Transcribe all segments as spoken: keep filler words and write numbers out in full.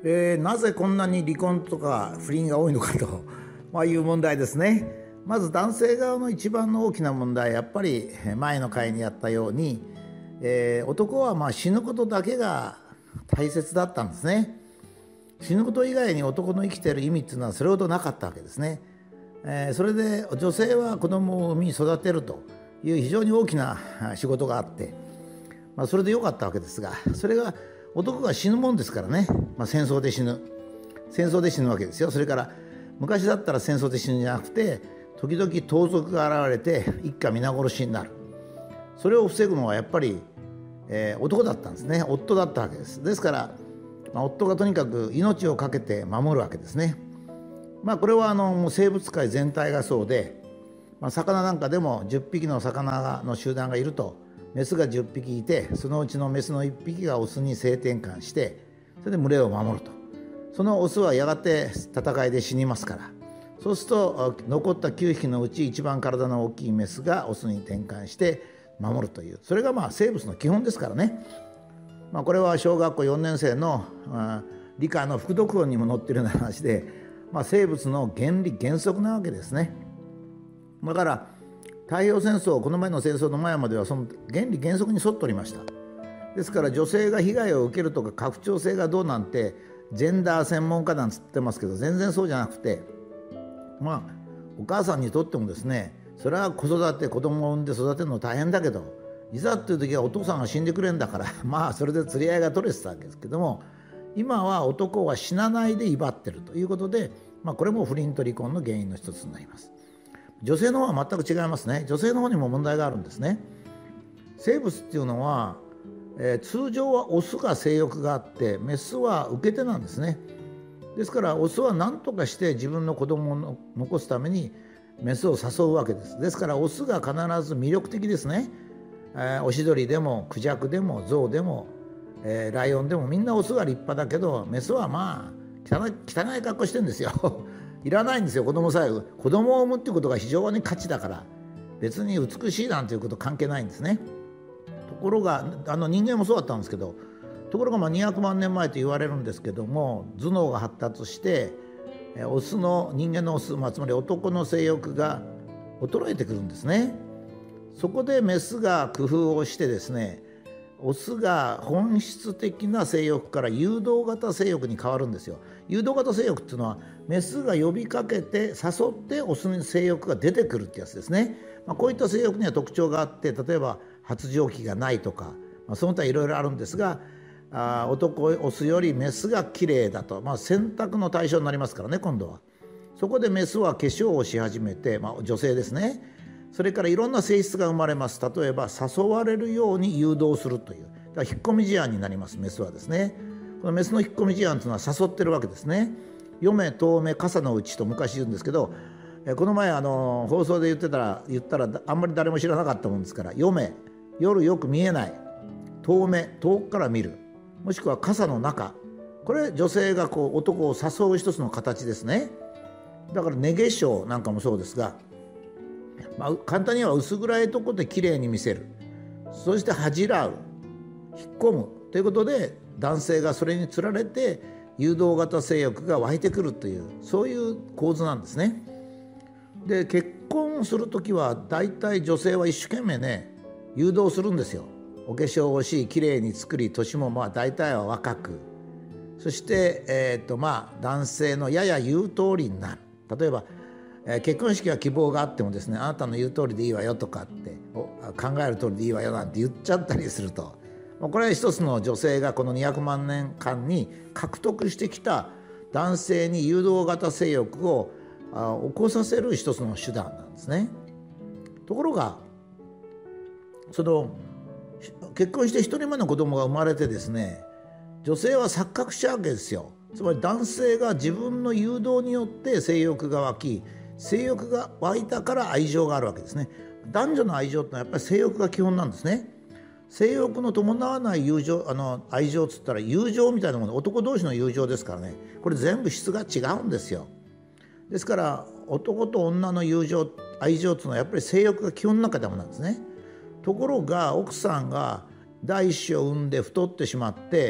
えーなぜこんなに離婚とか不倫が多いのかと、まあ、いう問題ですね。まず男性側の一番の大きな問題はやっぱり前の回にやったように、えー男はまあ死ぬことだけが大切だったんですね。死ぬこと以外に男の生きている意味っていうのはそれほどなかったわけですね。えーそれで女性は子供を産み育てるという非常に大きな仕事があって、まあ、それでよかったわけですが、それが男が死ぬもんですからね、まあ、戦争で死ぬ戦争で死ぬわけですよ。それから昔だったら戦争で死ぬんじゃなくて、時々盗賊が現れて一家皆殺しになる。それを防ぐのはやっぱり、えー男だったんですね。夫だったわけです。ですから、まあ、夫がとにかく命を懸けて守るわけですね。まあこれはあのもう生物界全体がそうで、まあ、魚なんかでもじゅっぴきの魚の集団がいると、メスがじゅっぴきいて、そのうちのメスのいっぴきがオスに性転換して、それで群れを守ると。そのオスはやがて戦いで死にますから、そうすると残ったきゅうひきのうち一番体の大きいメスがオスに転換して守るという、それがまあ生物の基本ですからね。まあ、これは小学校よねん生のあ理科の副読本にも載っているような話で、まあ、生物の原理原則なわけですね。だから太平洋戦争、この前の戦争の前まではその原理原則に沿っておりました。ですから女性が被害を受けるとか家父長制がどうなんてジェンダー専門家なんつってますけど、全然そうじゃなくて、まあお母さんにとってもですね、それは子育て子供を産んで育てるの大変だけど、いざっていう時はお父さんが死んでくれんだからまあそれで釣り合いが取れてたわけですけども、今は男は死なないで威張ってるということで、まあ、これも不倫と離婚の原因の一つになります。女性の方は全く違いますね。女性の方にも問題があるんですね。生物っていうのは、えー通常はオスが性欲があってメスは受け手なんですね。ですからオスは何とかして自分の子供をの残すためにメスを誘うわけです。ですからオスが必ず魅力的ですね。えーオシドリでもクジャクでもゾウでも、えーライオンでもみんなオスが立派だけど、メスはまあ汚い、汚い格好してるんですよいらないんですよ。子供さえ子供を産むっていうことが非常に価値だから、別に美しいなんていうこと関係ないんですね。ところがあの人間もそうだったんですけど、ところがまあにひゃくまんねんまえと言われるんですけども、頭脳が発達してえーオスの人間のオス、まあ、つまり男の性欲が衰えてくるんですね。そこでメスが工夫をしてですね、オスが本質的な性欲から誘導型性欲に変わるんですよ。誘導型性欲っていうのはメスが呼びかけて誘ってオスに性欲が出てくるってやつですね。まあ、こういった性欲には特徴があって、例えば発情期がないとか、まあ、その他いろいろあるんですが、あ男オスよりメスが綺麗だと、まあ、選択の対象になりますからね。今度はそこでメスは化粧をし始めて、まあ、女性ですね。それからいろんな性質が生まれます。例えば誘われるように誘導するという、だから引っ込み思案になります。メスはですね、このメスの引っ込み思案というのは誘ってるわけですね。嫁遠目傘の内と昔言うんですけど、えこの前あの放送で言ってたら言ったらあんまり誰も知らなかったもんですから、嫁夜よく見えない、遠目遠くから見る、もしくは傘の中、これ女性がこう男を誘う一つの形ですね。だから寝化粧なんかもそうですが、まあ、簡単には薄暗いところできれいに見せる、そして恥じらう、引っ込むということで男性がそれにつられて誘導型性欲が湧いてくるという、そういう構図なんですね。で結婚する時は大体女性は一生懸命ね誘導するんですよ。お化粧をしきれいに作り、年もまあ大体は若く、そして、えーとまあ、男性のやや言う通りになる。例えばえー結婚式は希望があってもですね、あなたの言う通りでいいわよとかってお考える通りでいいわよなんて言っちゃったりすると、これは一つの女性がこのにひゃくまんねんかんに獲得してきた男性に誘導型性欲をあ起こさせる一つの手段なんですね。ところがその結婚して一人目の子供が生まれてですね、女性は錯覚しちゃうわけですよ。つまり男性が自分の誘導によって性欲が湧き、性欲が湧いたから愛情があるわけですね。男女の愛情ってのはやっぱり性欲が基本なんですね。性欲の伴わない友情、あの愛情っつったら友情みたいなもの、男同士の友情ですからね、これ全部質が違うんですよ。ですから男と女の友情、愛情っていうのはやっぱり性欲が基本の中でもなんですね。ところが奥さんが第一子を産んで太ってしまって、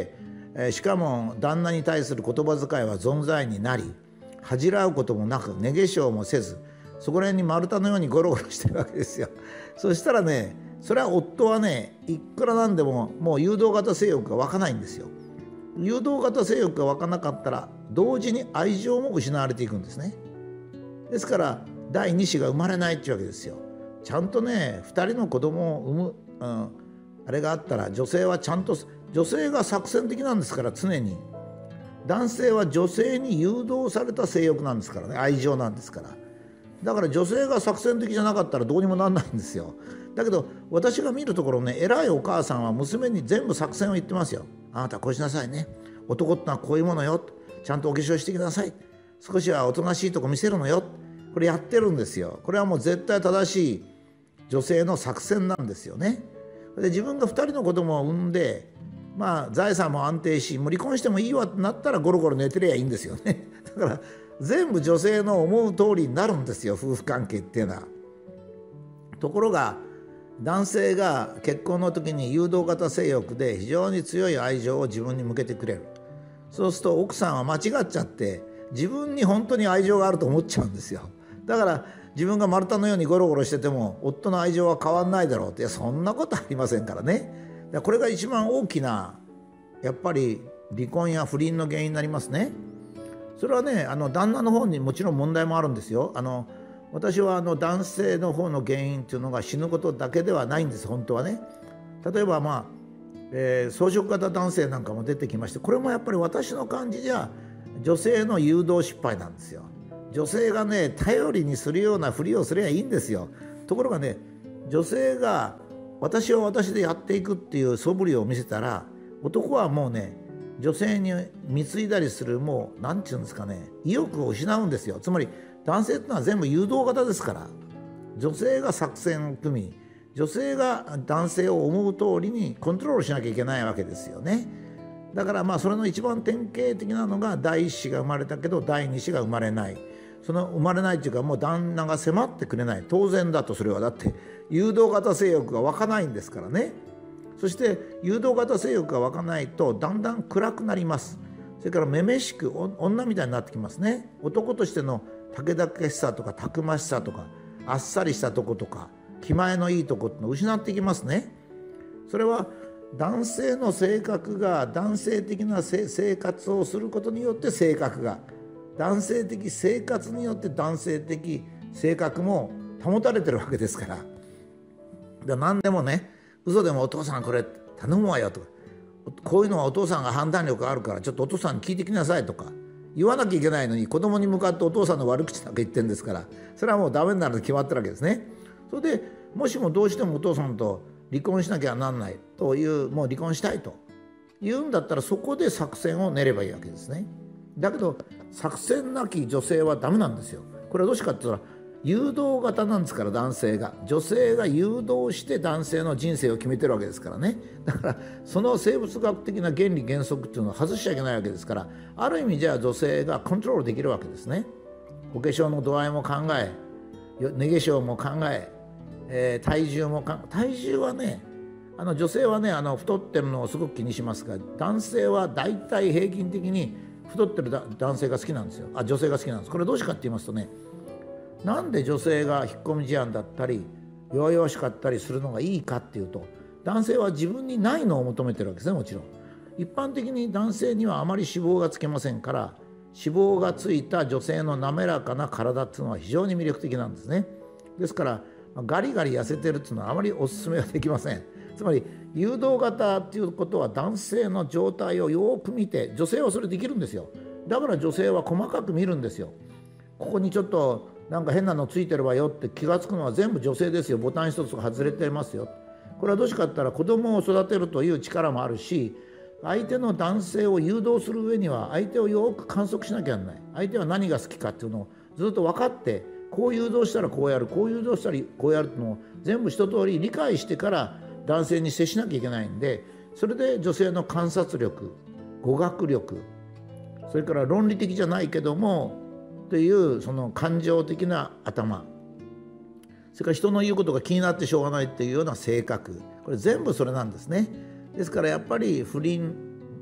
えー、しかも旦那に対する言葉遣いは存在になり、恥じらうこともなく寝化粧もせず、そこら辺に丸太のようにゴロゴロしてるわけですよ。そしたらね、それは夫はね、いくらなんでももう誘導型性欲が湧かないんですよ。誘導型性欲が湧かなかったら同時に愛情も失われていくんですね。ですから第二子が生まれないっていうわけですよ。ちゃんとね、ふたりの子供を産む、うん、あれがあったら、女性はちゃんと、女性が作戦的なんですから、常に。男性は女性に誘導された性欲なんですからね、愛情なんですから。だから女性が作戦的じゃなかったらどうにもなんないんですよ。だけど私が見るところね、偉いお母さんは娘に全部作戦を言ってますよ。あなたこうしなさいね、男ってのはこういうものよ、ちゃんとお化粧してきなさい、少しはおとなしいとこ見せるのよ、これやってるんですよ。これはもう絶対正しい女性の作戦なんですよね。で自分がふたりの子供を産んで、まあ財産も安定し、もう離婚してもいいわってなったらゴロゴロ寝てりゃいいんですよね。だから全部女性の思う通りになるんですよ、夫婦関係っていうのは。ところが男性が結婚の時に誘導型性欲で非常に強い愛情を自分に向けてくれる。そうすると奥さんは間違っちゃって自分に本当に愛情があると思っちゃうんですよ。だから自分が丸太のようにゴロゴロしてても夫の愛情は変わんないだろうって、いやそんなことありませんからね。だからこれが一番大きなやっぱり離婚や不倫の原因になりますね。それはね、あの旦那の方にもちろん問題もあるんですよ。あの私はあの男性の方の原因っていうのが死ぬことだけではないんです、本当はね。例えばまあ、えー、草食型男性なんかも出てきまして、これもやっぱり私の感じじゃ女性の誘導失敗なんですよ。女性がね、頼りにするようなふりをすればいいんですよ。ところがね、女性が私は私でやっていくっていう素振りを見せたら、男はもうね、女性に貢いだりする、もう何て言うんですかね、意欲を失うんですよ。つまり男性ってのは全部誘導型ですから、女性が作戦を組み、女性が男性を思う通りにコントロールしなきゃいけないわけですよね。だからまあそれの一番典型的なのが、第一子が生まれたけど第二子が生まれない。その生まれないっていうか、もう旦那が迫ってくれない。当然だと。それはだって誘導型性欲が湧かないんですからね。そして誘導型性欲が湧かないとだんだん暗くなります。それからめめしく女みたいになってきますね。男としてのたけだけしさとかたくましさとかあっさりしたとことか気前のいいとこってのを失っていきますね。それは男性の性格が男性的な生活をすることによって性格が、男性的生活によって男性的性格も保たれてるわけですから。で何でもね、嘘でもお父さんこれ頼むわよとか、こういうのはお父さんが判断力あるからちょっとお父さんに聞いてきなさいとか言わなきゃいけないのに、子供に向かってお父さんの悪口なんか言ってるんですから、それはもうダメになると決まってるわけですね。それでもしもどうしてもお父さんと離婚しなきゃなんないという、もう離婚したいと言うんだったら、そこで作戦を練ればいいわけですね。だけど作戦なき女性はダメなんですよ。これはどうしかって言ったら誘導型なんですから、男性が女性が誘導して男性の人生を決めてるわけですからね。だからその生物学的な原理原則っていうのを外しちゃいけないわけですから、ある意味じゃあ女性がコントロールできるわけですね。お化粧の度合いも考え、寝化粧も考え、えー、体重もか体重はね、あの女性はね、あの太ってるのをすごく気にしますが、男性はだいたい平均的に太ってる男性が好きなんですよ。あ、女性が好きなんです。これどうしてかって言いますとね、なんで女性が引っ込み思案だったり弱々しかったりするのがいいかっていうと、男性は自分にないのを求めてるわけですね。もちろん一般的に男性にはあまり脂肪がつけませんから、脂肪がついた女性の滑らかな体っていうのは非常に魅力的なんですね。ですからガリガリ痩せてるっていうのはあまりお勧めはできません。つまり誘導型っていうことは男性の状態をよく見て、女性はそれできるんですよ。だから女性は細かく見るんですよ。ここにちょっとなんか変なのついてるわよって気がつくのは全部女性ですよ。ボタン一つが外れてますよ。これはどうしかって言ったら子供を育てるという力もあるし、相手の男性を誘導する上には相手をよく観測しなきゃならない。相手は何が好きかっていうのをずっと分かって、こう誘導したらこうやる、こう誘導したらこうやるっていうのを全部一通り理解してから男性に接しなきゃいけないんで、それで女性の観察力、語学力、それから論理的じゃないけどもというその感情的な頭、それから人の言うことが気になってしょうがないっていうような性格、これ全部それなんですね。ですからやっぱり不倫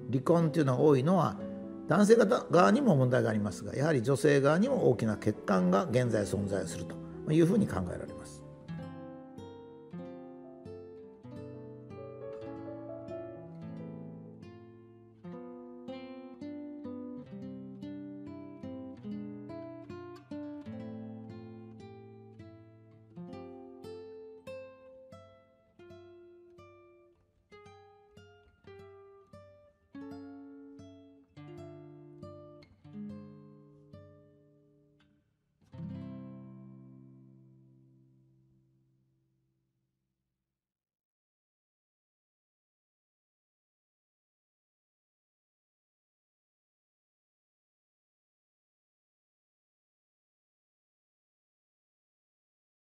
離婚というのが多いのは男性側にも問題がありますが、やはり女性側にも大きな欠陥が現在存在するというふうに考えられます。